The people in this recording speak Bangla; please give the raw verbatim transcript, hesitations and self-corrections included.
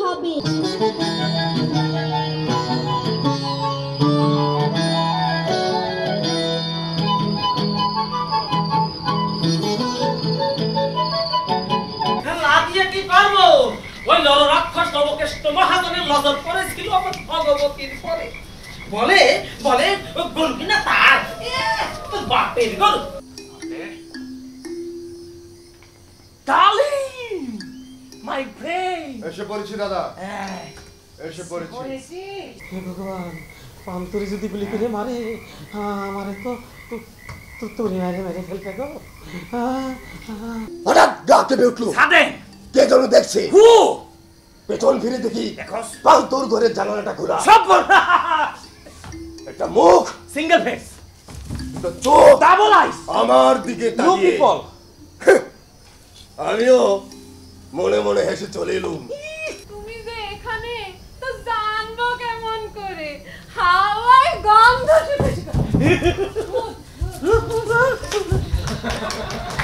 হবে। কি করবো? ওই নররাক্ষস নবকেষ্ট মহাজনের নজর পড়েছিল আমার ভগবতীর পরে। বলে বলে গরু কিনা তার তোর বাপের গরু। ডার্লিং মাই ফ্রেন্ড এসে পড়েছি দাদা, এসে পড়েছি। হে ভগবান, পান্তরি যদি গুলি করে মারে আমারে তো তুই মেরে মেরে ফেলবে গো। হঠাৎ ডাকতে উঠলো সাদে কে যেন দেখছে। হু পেছন ফিরে দেখি পান্তর ঘরের জানালাটা খোলা। সব একটা মুখ সিঙ্গেল ফেস, একটা চোখ ডাবল আইস আমার দিকে তাকিয়ে। আমিও মনে মনে হেসে চলে এলুম। তুমি যে এখানে তো জানবো কেমন করে? হাওয়ায় গন্ধ শুকে